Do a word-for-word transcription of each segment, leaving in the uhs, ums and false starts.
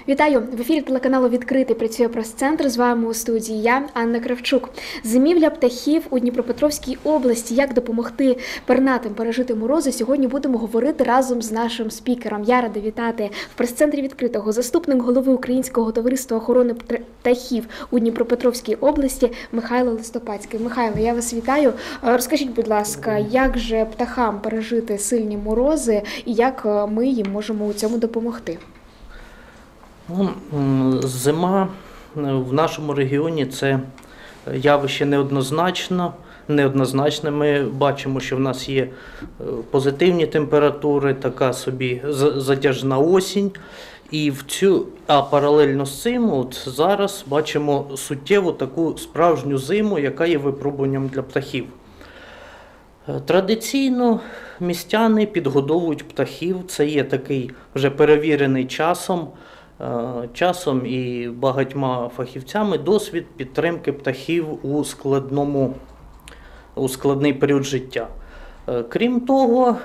Вітаю! В ефірі телеканалу «Відкритий» працює прес-центр. З вами у студії я, Анна Кравчук. Зимівля птахів у Дніпропетровській області. Як допомогти пернатим пережити морози, сьогодні будемо говорити разом з нашим спікером. Я рада вітати в прес-центрі «Відкритого» заступник голови Українського товариства охорони птахів у Дніпропетровській області Михайло Листопадський. Михайло, я вас вітаю. Розкажіть, будь ласка, як же птахам пережити сильні морози і як ми їм можемо у цьому допомогти? Зима в нашому регіоні – це явище неоднозначно, неоднозначне. Ми бачимо, що в нас є позитивні температури, така собі затяжна осінь. І в цю, а паралельно з цим от зараз бачимо суттєву таку справжню зиму, яка є випробуванням для птахів. Традиційно містяни підгодовують птахів, це є такий вже перевірений часом, часом і багатьма фахівцями досвід підтримки птахів у складному, у складний період життя. Крім того,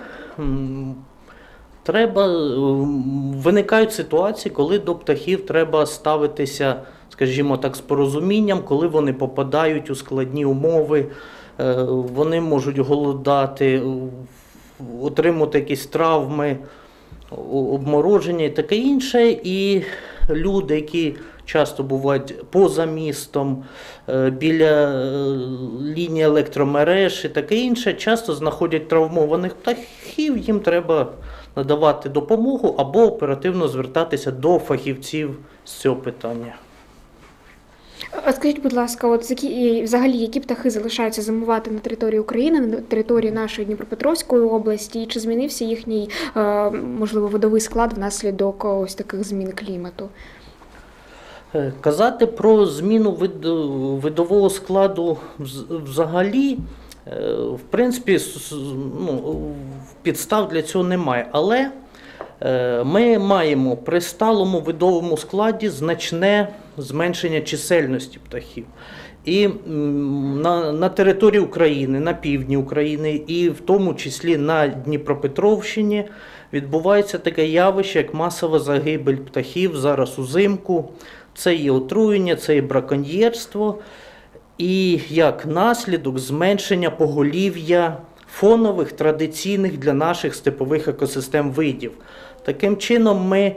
треба, виникають ситуації, коли до птахів треба ставитися, скажімо так, з порозумінням, коли вони попадають у складні умови, вони можуть голодати, отримати якісь травми, обмороження і таке інше. І люди, які часто бувають поза містом, біля лінії електромереж і таке інше, часто знаходять травмованих птахів, їм треба надавати допомогу або оперативно звертатися до фахівців з цього питання. А скажіть, будь ласка, от які, взагалі, які птахи залишаються зимувати на території України, на території нашої Дніпропетровської області, і чи змінився їхній, можливо, видовий склад внаслідок ось таких змін клімату? Казати про зміну видового складу взагалі, в принципі, ну, підстав для цього немає. Але ми маємо при сталому видовому складі значне зменшення чисельності птахів. І на, на території України, на півдні України і в тому числі на Дніпропетровщині відбувається таке явище, як масова загибель птахів зараз узимку. Це і отруєння, це і браконьєрство, і як наслідок зменшення поголів'я фонових, традиційних для наших степових екосистем видів. Таким чином ми,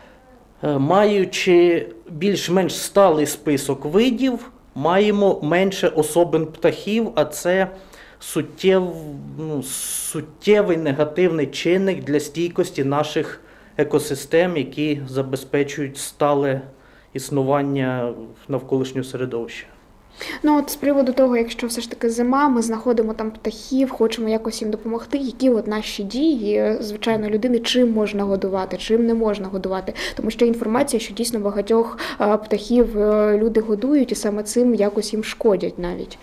маючи більш-менш сталий список видів, маємо менше особин птахів, а це суттєв, ну, суттєвий негативний чинник для стійкості наших екосистем, які забезпечують стале існування навколишнього середовища. Ну от з приводу того, якщо все ж таки зима, ми знаходимо там птахів, хочемо якось їм допомогти, які от наші дії, звичайно, людини, чим можна годувати, чим не можна годувати. Тому що інформація, що дійсно багатьох птахів люди годують і саме цим якось їм шкодять навіть.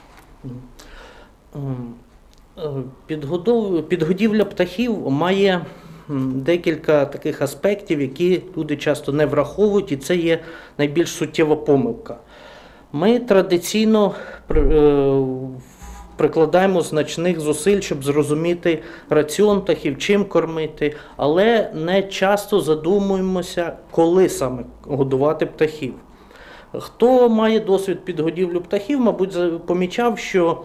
Підгодівля птахів має декілька таких аспектів, які люди часто не враховують, і це є найбільш суттєва помилка. Ми традиційно прикладаємо значних зусиль, щоб зрозуміти раціон птахів, чим кормити, але не часто задумуємося, коли саме годувати птахів. Хто має досвід підгодівлі птахів, мабуть, помічав, що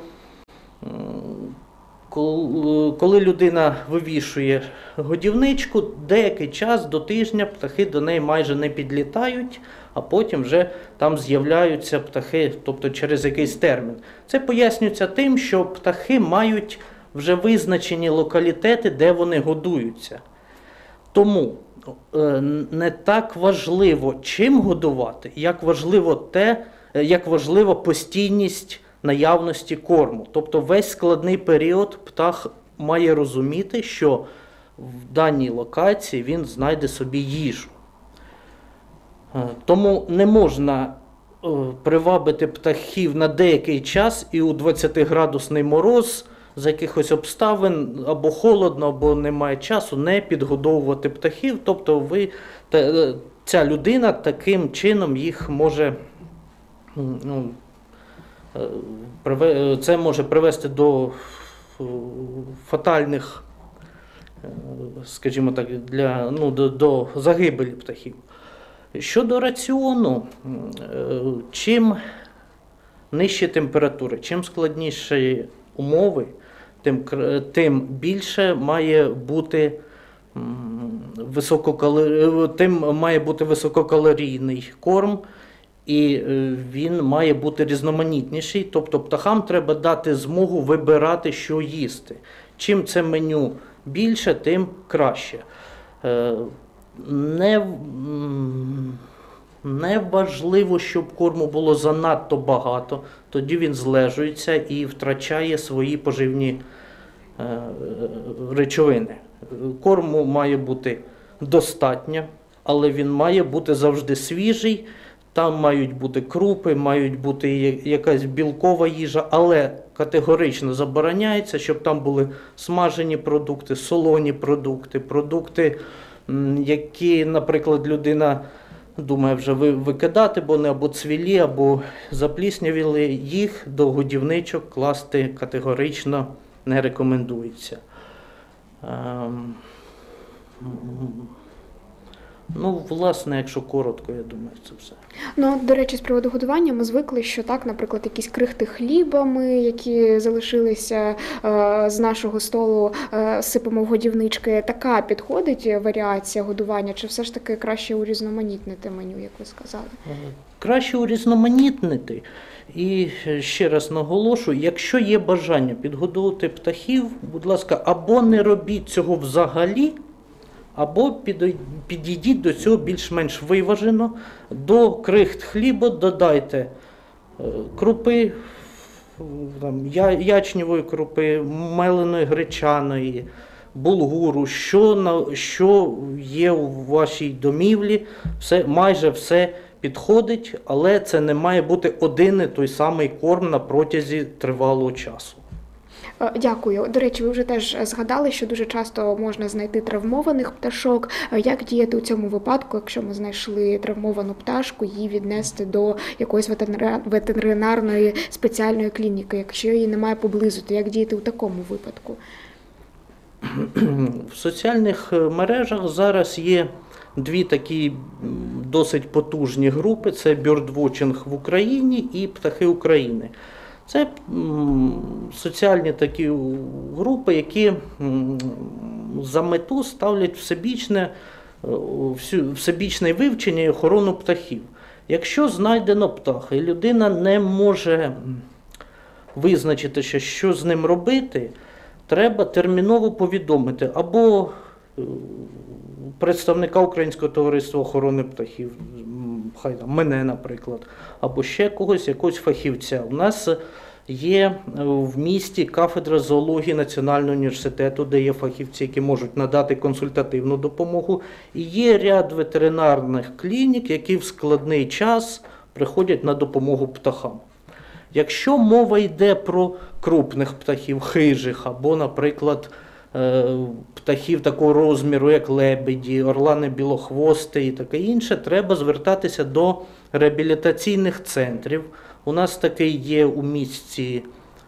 коли людина вивішує годівничку, деякий час, до тижня, птахи до неї майже не підлітають, а потім вже там з'являються птахи, тобто через якийсь термін. Це пояснюється тим, що птахи мають вже визначені локалітети, де вони годуються. Тому не так важливо, чим годувати, як важливо те, як важлива постійність наявності корму. Тобто весь складний період птах має розуміти, що в даній локації він знайде собі їжу. Тому не можна привабити птахів на деякий час і у двадцятиградусний мороз з якихось обставин, або холодно, або немає часу, не підгодовувати птахів. Тобто ви, ця людина таким чином їх може, ну, це може привести до фатальних, скажімо так, для, ну, до, до загибелі птахів. Щодо раціону, е, чим нижчі температури, чим складніші умови, тим, кр- тим більше має бути м, висококалорій, тим має бути висококалорійний корм, і е, він має бути різноманітніший. Тобто птахам треба дати змогу вибирати, що їсти. Чим це меню більше, тим краще. Е, Не, м, не важливо, щоб корму було занадто багато, тоді він злежується і втрачає свої поживні е, речовини. Корму має бути достатньо, але він має бути завжди свіжий. Там мають бути крупи, мають бути я- якась білкова їжа, але категорично забороняється, щоб там були смажені продукти, солоні продукти, продукти, м, які, наприклад, людина думає вже ви- викидати, бо вони або цвілі, або запліснявіли, їх до годівничок класти категорично не рекомендується. Ем, м, Ну, власне, якщо коротко, я думаю, це все. Ну, до речі, з приводу годування ми звикли, що так, наприклад, якісь крихти хлібами, які залишилися е, з нашого столу, е, сипемо в годівнички. Така підходить варіація годування, чи все ж таки краще урізноманітнити меню, як ви сказали? Краще урізноманітнити. І ще раз наголошую, якщо є бажання підгодувати птахів, будь ласка, або не робіть цього взагалі, або підой- підійдіть до цього більш-менш виважено. До крихт хліба додайте е, крупи, там, я- ячневої крупи, меленої гречаної, булгуру, що, на, що є у вашій домівлі, все, майже все підходить, але це не має бути один і той самий корм на протязі тривалого часу. Е, Дякую. До речі, ви вже теж згадали, що дуже часто можна знайти травмованих пташок. Е, Як діяти у цьому випадку, якщо ми знайшли травмовану пташку, її віднести до якоїсь ветеринар- ветеринарної спеціальної клініки, якщо її немає поблизу, то як діяти у такому випадку? В соціальних е, мережах зараз є дві такі м, досить потужні групи: це бьордвотчинг в Україні і Птахи України. Це м, соціальні такі групи, які м, за мету ставлять всебічне, е, всю- всебічне вивчення і охорону птахів. Якщо знайдено птаха, і людина не може м, визначити, що, що з ним робити, треба терміново повідомити або е, представника Українського товариства охорони птахів, м, хай там мене, наприклад, або ще когось, якогось фахівця. У нас є е, в місті кафедра зоології Національного університету, де є фахівці, які можуть надати консультативну допомогу. І є ряд ветеринарних клінік, які в складний час приходять на допомогу птахам. Якщо мова йде про крупних птахів, хижих, або, наприклад, е, птахів такого розміру, як лебеді, орлани білохвости і таке інше, треба звертатися до реабілітаційних центрів. У нас такий є у місті,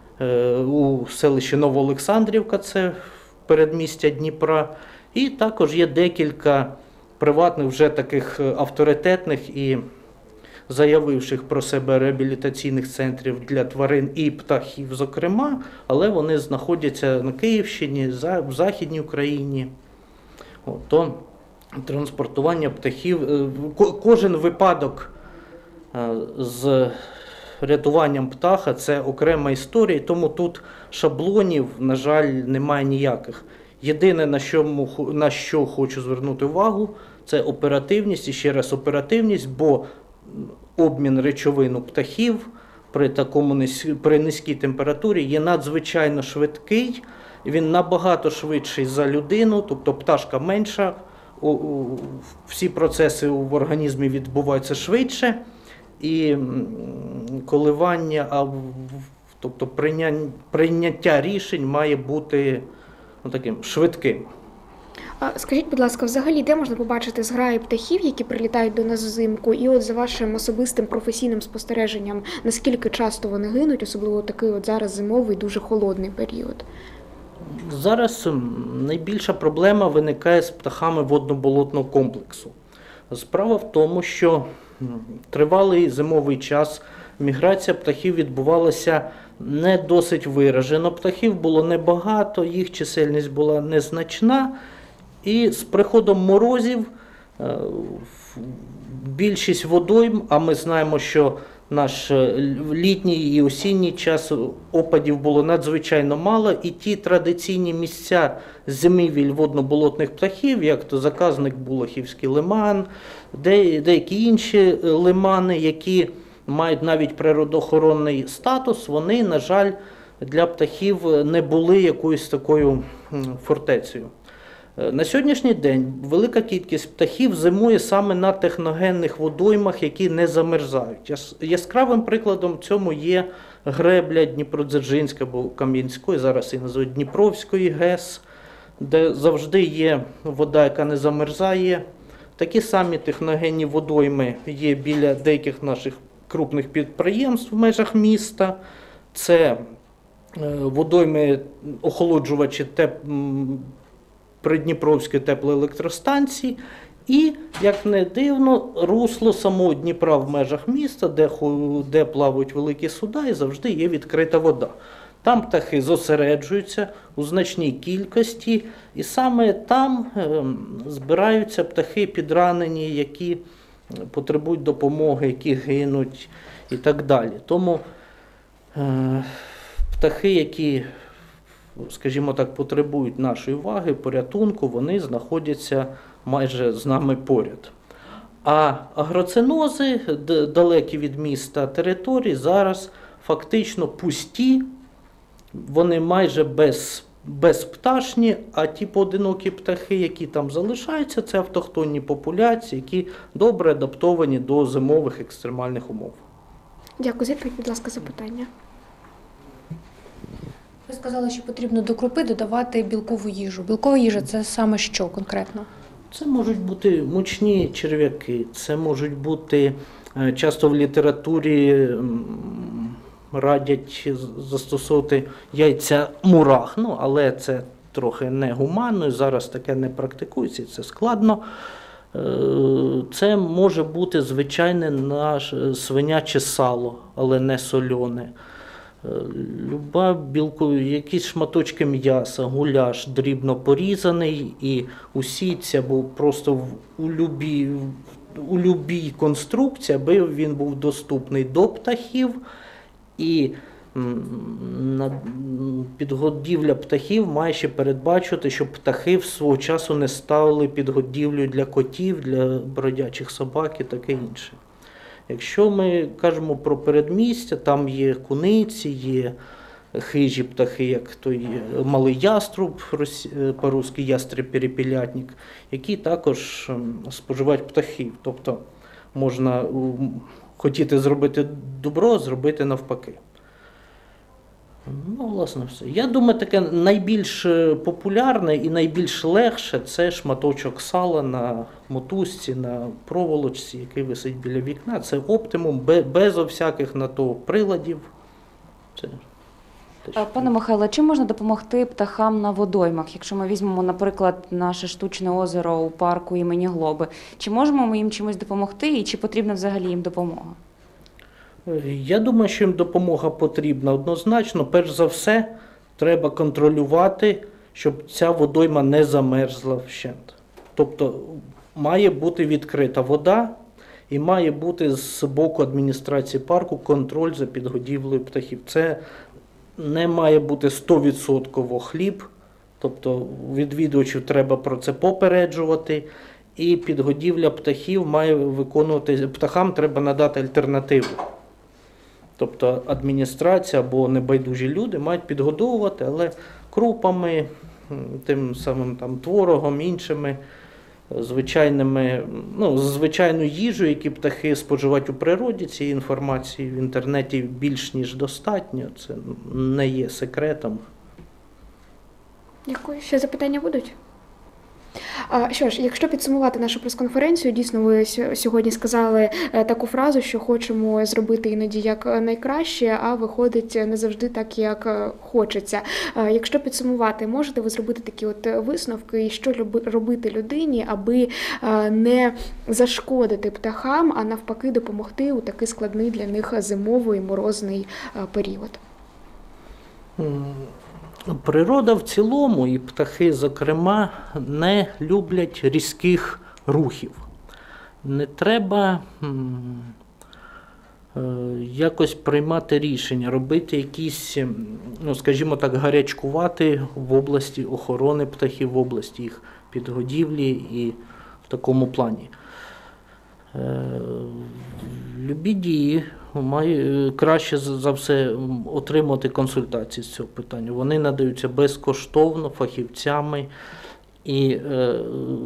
е, у селищі Новоолександрівка, це передмістя Дніпра, і також є декілька приватних вже таких авторитетних і заявивших про себе реабілітаційних центрів для тварин і птахів, зокрема, але вони знаходяться на Київщині, за- в Західній Україні. От, то транспортування птахів, е, ко- кожен випадок е, з рятуванням птаха – це окрема історія, тому тут шаблонів, на жаль, немає ніяких. Єдине, на що, му- на що хочу звернути увагу, це оперативність, і ще раз оперативність, бо обмін речовин у птахів при такому низь- при низькій температурі є надзвичайно швидкий, він набагато швидший за людину, тобто пташка менша, у- у- всі процеси в організмі відбуваються швидше, і м, коливання, а в- тобто прийня- прийняття рішень має бути ну, таким швидким. А скажіть, будь ласка, взагалі, де можна побачити зграї птахів, які прилітають до нас взимку? І от за вашим особистим професійним спостереженням, наскільки часто вони гинуть, особливо такий от зараз зимовий, дуже холодний період? Зараз м, найбільша проблема виникає з птахами водно-болотного комплексу. Справа в тому, що тривалий зимовий час міграція птахів відбувалася не досить виражено. Птахів було небагато, їх чисельність була незначна. І з приходом морозів більшість водойм, а ми знаємо, що наш літній і осінній час опадів було надзвичайно мало, і ті традиційні місця зимівель водно-болотних птахів, як то заказник Булахівський лиман, деякі інші лимани, які мають навіть природоохоронний статус, вони, на жаль, для птахів не були якоюсь такою фортецею. На сьогоднішній день велика кількість птахів зимує саме на техногенних водоймах, які не замерзають. Яскравим прикладом цьому є гребля Дніпродзержинська або Кам'янської, зараз її називають Дніпровської ГЕС, де завжди є вода, яка не замерзає. Такі самі техногенні водойми є біля деяких наших крупних підприємств в межах міста. Це водойми охолоджувачі теп... Придніпровської теплоелектростанції і, як не дивно, русло самого Дніпра в межах міста, де, де плавають великі суда і завжди є відкрита вода. Там птахи зосереджуються у значній кількості, і саме там е, збираються птахи підранені, які потребують допомоги, які гинуть і так далі. Тому е, птахи, які, скажімо так, потребують нашої уваги, порятунку, вони знаходяться майже з нами поряд. А агроцинози, далекі від міста території, зараз фактично пусті, вони майже без, безпташні, а ті поодинокі птахи, які там залишаються, це автохтонні популяції, які добре адаптовані до зимових екстремальних умов. Дякую. Відповідь, будь ласка, запитання. Ви сказали, що потрібно до крупи додавати білкову їжу. Білкова їжа – це саме що конкретно? Це можуть бути мучні черв'яки, це можуть бути, часто в літературі радять застосовувати яйця мурах, ну, але це трохи негуманно, зараз таке не практикується, це складно. Це може бути звичайне наше свиняче сало, але не солене. Люба білку, якісь шматочки м'яса, гуляш дрібно порізаний і у сітці або просто в, у, любій, у любій конструкції, аби він був доступний до птахів. І підгодівля птахів має ще передбачити, щоб птахи свого часу не ставили підгодівлю для котів, для бродячих собак і таке інше. Якщо ми кажемо про передмістя, там є куниці, є хижі птахи, як той малий яструб, по-русски ястреб-перепелятник, які також споживають птахів. Тобто можна хотіти зробити добро, зробити навпаки. Ну, власне, все. Я думаю, таке найбільш популярне і найбільш легше – це шматочок сала на мотузці, на проволочці, який висить біля вікна. Це оптимум, без всяких на то приладів. Це Пане Михайло, чим можна допомогти птахам на водоймах? Якщо ми візьмемо, наприклад, наше штучне озеро у парку імені Глоби, чи можемо ми їм чимось допомогти і чи потрібна взагалі їм допомога? Я думаю, що їм допомога потрібна однозначно. Перш за все, треба контролювати, щоб ця водойма не замерзла вщент. Тобто має бути відкрита вода і має бути з боку адміністрації парку контроль за підгодівлею птахів. Це не має бути сто відсотків хліб, тобто відвідувачів треба про це попереджувати. І підгодівля птахів має виконувати, птахам треба надати альтернативу. Тобто адміністрація або небайдужі люди мають підгодовувати, але крупами, тим самим там творогом, іншими звичайними, ну, звичайною їжею, які птахи споживають у природі. Цієї інформації в інтернеті більш ніж достатньо, це не є секретом. Дякую. Ще запитання будуть? А, Що ж, якщо підсумувати нашу прес-конференцію, дійсно ви сьо- сьогодні сказали е, таку фразу, що хочемо зробити іноді як найкраще, а виходить не завжди так, як е, хочеться. Е, Якщо підсумувати, можете ви зробити такі от висновки, і що люби- робити людині, аби е, не зашкодити птахам, а навпаки допомогти у такий складний для них зимовий морозний е, період? М, Природа в цілому, і птахи, зокрема, не люблять різких рухів. Не треба м, е, якось приймати рішення, робити якісь, м, ну, скажімо так, гарячкувати в області охорони птахів, в області їх підгодівлі і в такому плані. Е, Любі дії має краще за за все м, отримати консультації з цього питання. Вони надаються безкоштовно фахівцями, і е,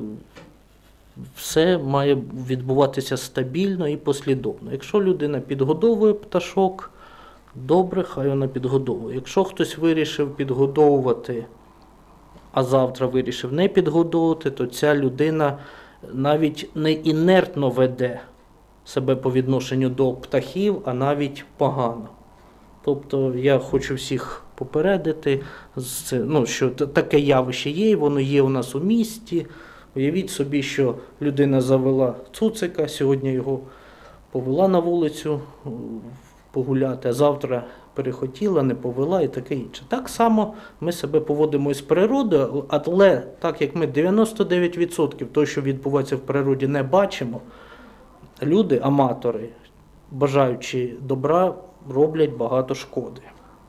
все має відбуватися стабільно і послідовно. Якщо людина підгодовує пташок, добре, хай вона підгодовує. Якщо хтось вирішив підгодовувати, а завтра вирішив не підгодовувати, то ця людина навіть не інертно веде себе по відношенню до птахів, а навіть погано. Тобто я хочу всіх попередити, з- ну, що т- таке явище є, і воно є у нас у місті. Уявіть собі, що людина завела цуцика, сьогодні його повела на вулицю м, погуляти, а завтра перехотіла, не повела і таке інше. Так само ми себе поводимо із природою, але так як ми дев'яносто дев'ять відсотків того, що відбувається в природі, не бачимо, люди, аматори, бажаючи добра, роблять багато шкоди.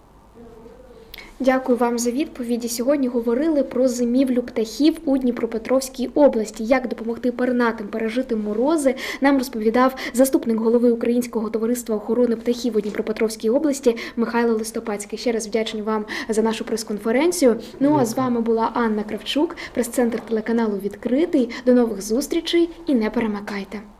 Дякую вам за відповіді. Сьогодні говорили про зимівлю птахів у Дніпропетровській області. Як допомогти пернатим пережити морози, нам розповідав заступник голови Українського товариства охорони птахів у Дніпропетровській області Михайло Листопадський. Ще раз вдячні вам за нашу прес-конференцію. Ну а з вами була Анна Кравчук, прес-центр телеканалу «Відкритий». До нових зустрічей і не перемикайте.